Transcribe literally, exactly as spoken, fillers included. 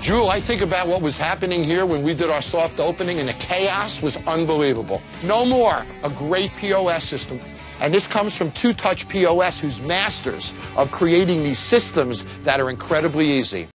Jewel, I think about what was happening here when we did our soft opening, and the chaos was unbelievable. No more a great P O S system. And this comes from Two Touch P O S, who's masters of creating these systems that are incredibly easy.